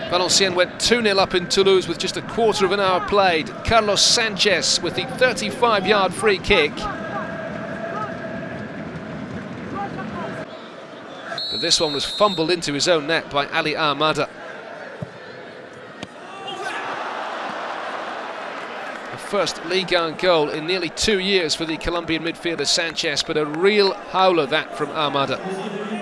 Valenciennes went 2-0 up in Toulouse with just a quarter of an hour played. Carlos Sanchez with the 35-yard free kick. But this one was fumbled into his own net by Ali Ahmada. The first Ligue 1 goal in nearly 2 years for the Colombian midfielder Sanchez, but a real howler that from Ahmada.